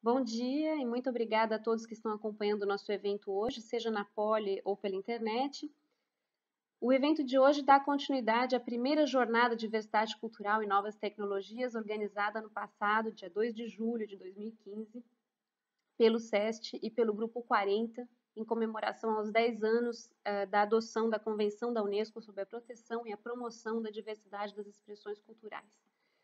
Bom dia e muito obrigada a todos que estão acompanhando o nosso evento hoje, seja na Poli ou pela internet. O evento de hoje dá continuidade à primeira jornada de diversidade cultural e novas tecnologias, organizada no passado, dia 2 de julho de 2015, pelo SEST e pelo Grupo 40, em comemoração aos 10 anos da adoção da Convenção da Unesco sobre a proteção e a promoção da diversidade das expressões culturais.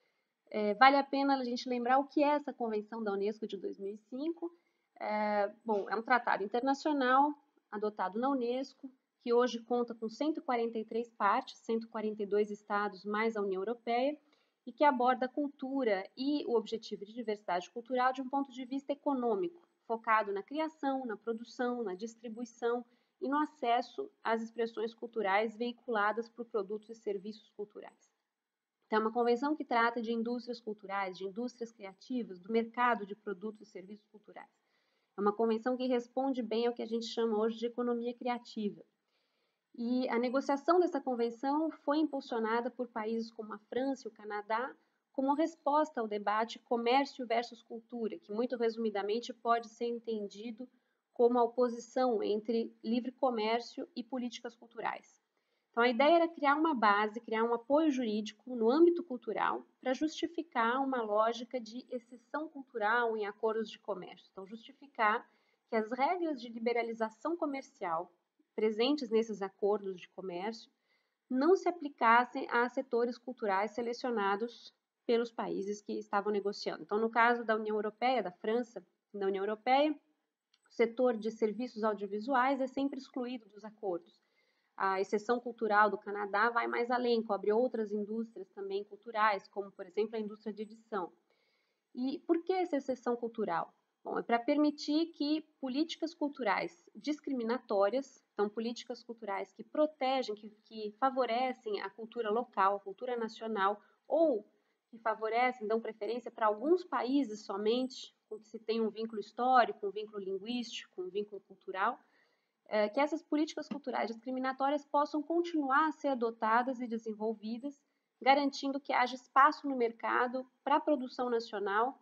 Vale a pena a gente lembrar o que é essa Convenção da Unesco de 2005. É um tratado internacional adotado na Unesco, que hoje conta com 143 partes, 142 estados mais a União Europeia, e que aborda a cultura e o objetivo de diversidade cultural de um ponto de vista econômico, focado na criação, na produção, na distribuição e no acesso às expressões culturais veiculadas por produtos e serviços culturais. Então, é uma convenção que trata de indústrias culturais, de indústrias criativas, do mercado de produtos e serviços culturais. É uma convenção que responde bem ao que a gente chama hoje de economia criativa. E a negociação dessa convenção foi impulsionada por países como a França e o Canadá, como resposta ao debate comércio versus cultura, que muito resumidamente pode ser entendido como a oposição entre livre comércio e políticas culturais. Então, a ideia era criar uma base, criar um apoio jurídico no âmbito cultural para justificar uma lógica de exceção cultural em acordos de comércio. Então, justificar que as regras de liberalização comercial presentes nesses acordos de comércio não se aplicassem a setores culturais selecionados pelos países que estavam negociando. Então, no caso da União Europeia, da França, da União Europeia, o setor de serviços audiovisuais é sempre excluído dos acordos. A exceção cultural do Canadá vai mais além, cobre outras indústrias também culturais, como, por exemplo, a indústria de edição. E por que essa exceção cultural? Bom, é para permitir que políticas culturais discriminatórias, então políticas culturais que protegem, que favorecem a cultura local, a cultura nacional, ou que favorecem, dão preferência para alguns países somente, com que se tem um vínculo histórico, um vínculo linguístico, um vínculo cultural, que essas políticas culturais discriminatórias possam continuar a ser adotadas e desenvolvidas, garantindo que haja espaço no mercado para a produção nacional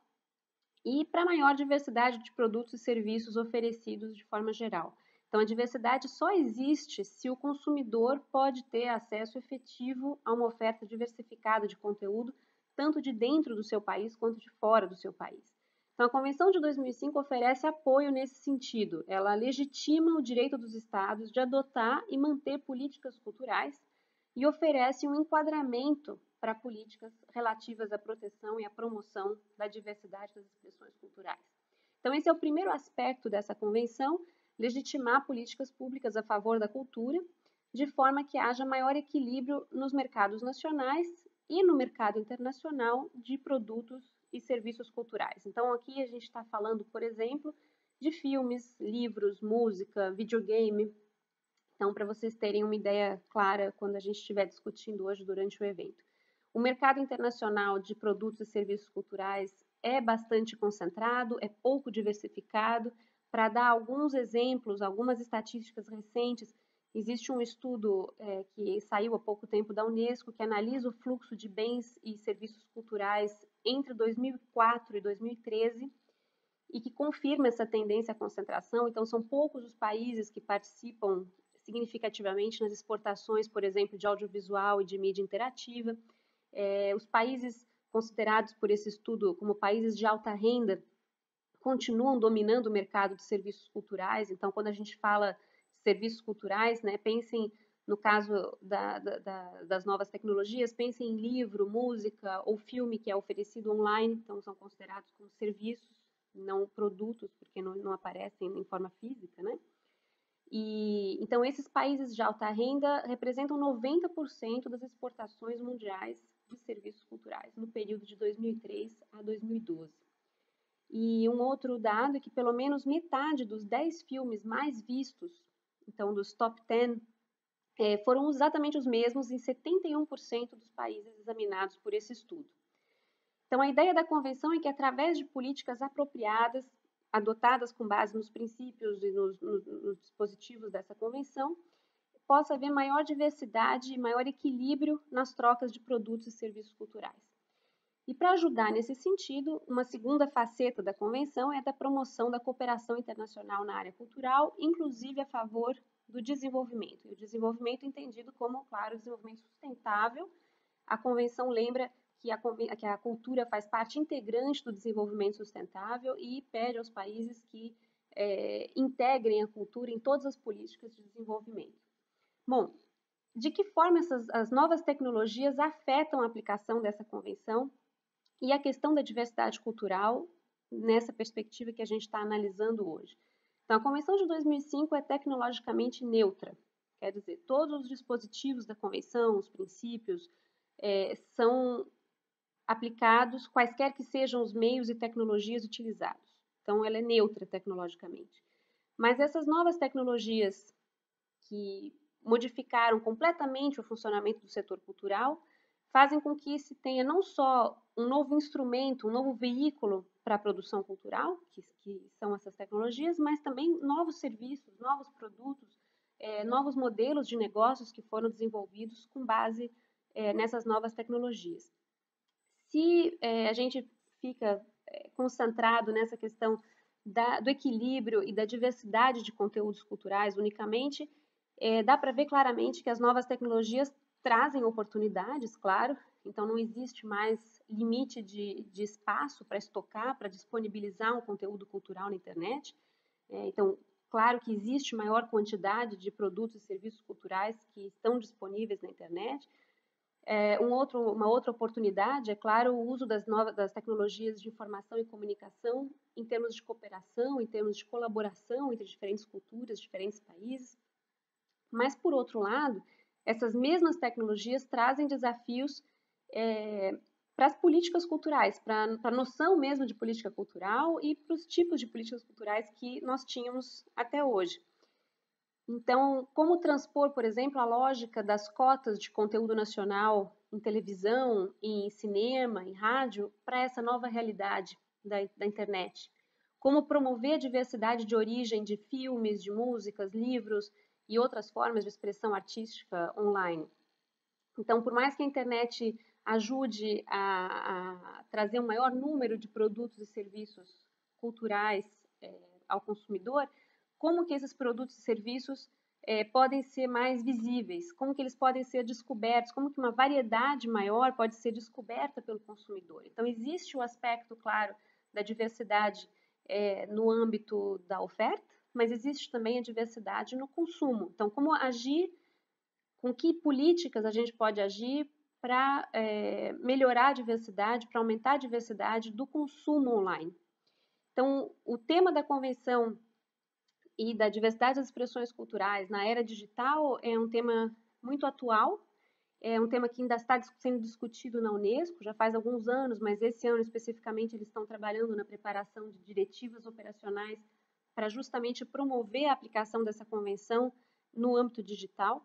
e para a maior diversidade de produtos e serviços oferecidos de forma geral. Então, a diversidade só existe se o consumidor pode ter acesso efetivo a uma oferta diversificada de conteúdo, tanto de dentro do seu país quanto de fora do seu país. Então, a Convenção de 2005 oferece apoio nesse sentido. Ela legitima o direito dos Estados de adotar e manter políticas culturais e oferece um enquadramento para políticas relativas à proteção e à promoção da diversidade das expressões culturais. Então, esse é o primeiro aspecto dessa convenção, legitimar políticas públicas a favor da cultura, de forma que haja maior equilíbrio nos mercados nacionais e no mercado internacional de produtos e serviços culturais. Então, aqui a gente está falando, por exemplo, de filmes, livros, música, videogame. Então, para vocês terem uma ideia clara quando a gente estiver discutindo hoje durante o evento. O mercado internacional de produtos e serviços culturais é bastante concentrado, é pouco diversificado. Para dar alguns exemplos, algumas estatísticas recentes, existe um estudo que saiu há pouco tempo da Unesco, que analisa o fluxo de bens e serviços culturais entre 2004 e 2013 e que confirma essa tendência à concentração. Então, são poucos os países que participam significativamente nas exportações, por exemplo, de audiovisual e de mídia interativa. Os países considerados por esse estudo como países de alta renda continuam dominando o mercado de serviços culturais. Então, quando a gente fala de serviços culturais, né, pensem no caso das novas tecnologias, pensem em livro, música ou filme que é oferecido online, então são considerados como serviços, não produtos, porque não aparecem em forma física, né? Então, esses países de alta renda representam 90% das exportações mundiais de serviços culturais no período de 2003 a 2012. E um outro dado é que pelo menos metade dos 10 filmes mais vistos, então dos top 10, foram exatamente os mesmos em 71% dos países examinados por esse estudo. Então, a ideia da convenção é que, através de políticas apropriadas, adotadas com base nos princípios e nos dispositivos dessa convenção, possa haver maior diversidade e maior equilíbrio nas trocas de produtos e serviços culturais. E para ajudar nesse sentido, uma segunda faceta da convenção é a da promoção da cooperação internacional na área cultural, inclusive a favor do desenvolvimento. E o desenvolvimento entendido como, claro, desenvolvimento sustentável. A convenção lembra que a cultura faz parte integrante do desenvolvimento sustentável e pede aos países que integrem a cultura em todas as políticas de desenvolvimento. Bom, de que forma as novas tecnologias afetam a aplicação dessa convenção e a questão da diversidade cultural nessa perspectiva que a gente está analisando hoje? Então, a Convenção de 2005 é tecnologicamente neutra, quer dizer, todos os dispositivos da Convenção, os princípios, são aplicados quaisquer que sejam os meios e tecnologias utilizados. Então, ela é neutra tecnologicamente. Mas essas novas tecnologias que modificaram completamente o funcionamento do setor cultural fazem com que se tenha não só um novo instrumento, um novo veículo para a produção cultural, que são essas tecnologias, mas também novos serviços, novos produtos, novos modelos de negócios que foram desenvolvidos com base nessas novas tecnologias. Se a gente fica concentrado nessa questão do equilíbrio e da diversidade de conteúdos culturais unicamente, dá para ver claramente que as novas tecnologias trazem oportunidades, claro, então não existe mais limite de espaço para estocar, para disponibilizar um conteúdo cultural na internet. Então, claro que existe maior quantidade de produtos e serviços culturais que estão disponíveis na internet. Uma outra oportunidade, é claro, o uso das tecnologias de informação e comunicação em termos de cooperação, em termos de colaboração entre diferentes culturas, diferentes países. Mas, por outro lado, essas mesmas tecnologias trazem desafios para as políticas culturais, para a noção mesmo de política cultural e para os tipos de políticas culturais que nós tínhamos até hoje. Então, como transpor, por exemplo, a lógica das cotas de conteúdo nacional em televisão, em cinema, em rádio, para essa nova realidade da internet? Como promover a diversidade de origem de filmes, de músicas, livros e outras formas de expressão artística online? Então, por mais que a internet ajude a trazer um maior número de produtos e serviços culturais ao consumidor, como que esses produtos e serviços podem ser mais visíveis, como que eles podem ser descobertos, como que uma variedade maior pode ser descoberta pelo consumidor. Então, existe o aspecto, claro, da diversidade no âmbito da oferta, mas existe também a diversidade no consumo. Então, como agir, com que políticas a gente pode agir para melhorar a diversidade, para aumentar a diversidade do consumo online. Então, o tema da convenção e da diversidade das expressões culturais na era digital é um tema muito atual, é um tema que ainda está sendo discutido na Unesco, já faz alguns anos, mas esse ano especificamente eles estão trabalhando na preparação de diretivas operacionais para justamente promover a aplicação dessa convenção no âmbito digital.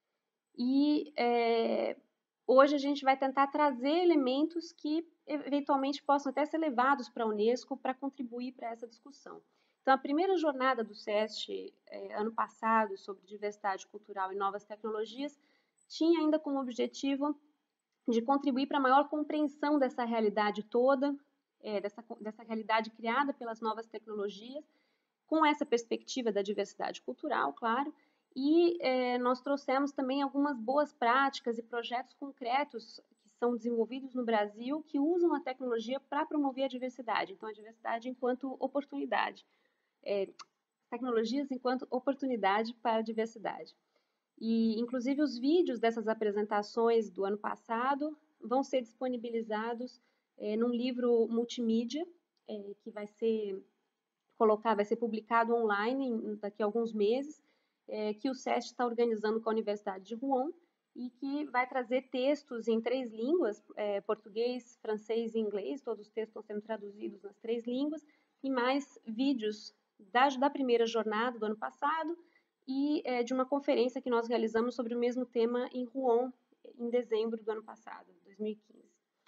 E hoje a gente vai tentar trazer elementos que eventualmente possam até ser levados para a Unesco para contribuir para essa discussão. Então, a primeira jornada do SEST, ano passado, sobre diversidade cultural e novas tecnologias, tinha ainda como objetivo de contribuir para a maior compreensão dessa realidade toda, dessa realidade criada pelas novas tecnologias, com essa perspectiva da diversidade cultural, claro, e nós trouxemos também algumas boas práticas e projetos concretos que são desenvolvidos no Brasil que usam a tecnologia para promover a diversidade. Então, a diversidade enquanto oportunidade. Tecnologias enquanto oportunidade para a diversidade. E, inclusive, os vídeos dessas apresentações do ano passado vão ser disponibilizados num livro multimídia que vai ser publicado online daqui a alguns meses, que o SEST está organizando com a Universidade de Rouen e que vai trazer textos em 3 línguas, português, francês e inglês, todos os textos estão sendo traduzidos nas 3 línguas, e mais vídeos da primeira jornada do ano passado e de uma conferência que nós realizamos sobre o mesmo tema em Rouen, em dezembro do ano passado, 2015.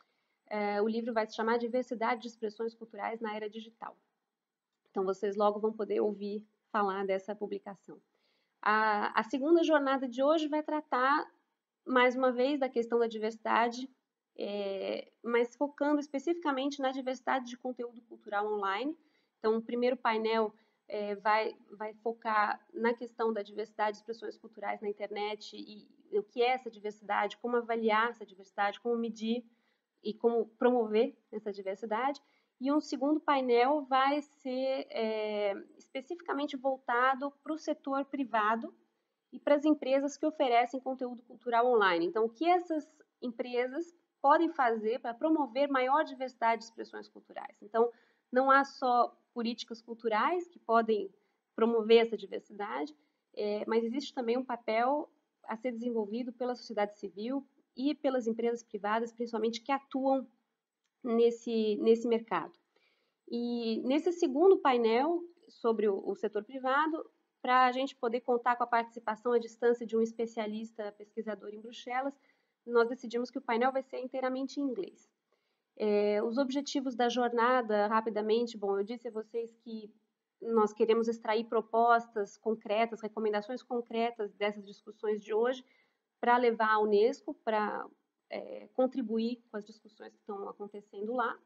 O livro vai se chamar Diversidade de Expressões Culturais na Era Digital. Então, vocês logo vão poder ouvir falar dessa publicação. A segunda jornada de hoje vai tratar, mais uma vez, da questão da diversidade mas focando especificamente na diversidade de conteúdo cultural online. Então, o primeiro painel vai focar na questão da diversidade de expressões culturais na internet e o que é essa diversidade, como avaliar essa diversidade, como medir e como promover essa diversidade. E um segundo painel vai ser especificamente voltado para o setor privado e para as empresas que oferecem conteúdo cultural online. Então, o que essas empresas podem fazer para promover maior diversidade de expressões culturais? Então, não há só políticas culturais que podem promover essa diversidade, mas existe também um papel a ser desenvolvido pela sociedade civil e pelas empresas privadas, principalmente, que atuam nesse mercado. E nesse segundo painel sobre o setor privado, para a gente poder contar com a participação à distância de um especialista pesquisador em Bruxelas, nós decidimos que o painel vai ser inteiramente em inglês. Os objetivos da jornada, rapidamente, bom, eu disse a vocês que nós queremos extrair propostas concretas, recomendações concretas dessas discussões de hoje para levar à Unesco, para contribuir com as discussões que estão acontecendo lá.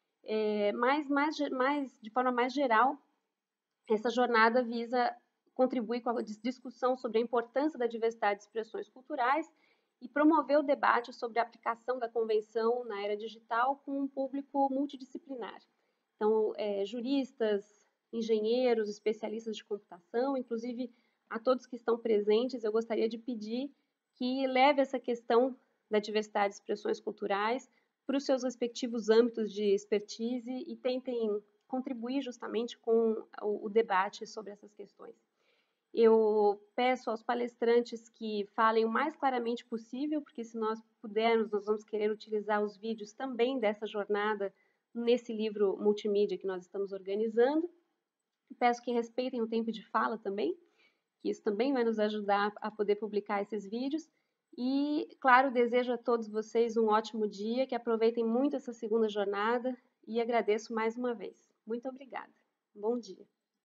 Mas de forma mais geral, essa jornada visa contribuir com a discussão sobre a importância da diversidade de expressões culturais e promover o debate sobre a aplicação da Convenção na era digital com um público multidisciplinar. Então, juristas, engenheiros, especialistas de computação, inclusive a todos que estão presentes, eu gostaria de pedir que leve essa questão da diversidade de expressões culturais para os seus respectivos âmbitos de expertise e tentem contribuir justamente com o debate sobre essas questões. Eu peço aos palestrantes que falem o mais claramente possível, porque se nós pudermos, nós vamos querer utilizar os vídeos também dessa jornada nesse livro multimídia que nós estamos organizando. Peço que respeitem o tempo de fala também, que isso também vai nos ajudar a poder publicar esses vídeos. E, claro, desejo a todos vocês um ótimo dia, que aproveitem muito essa segunda jornada e agradeço mais uma vez. Muito obrigada. Bom dia.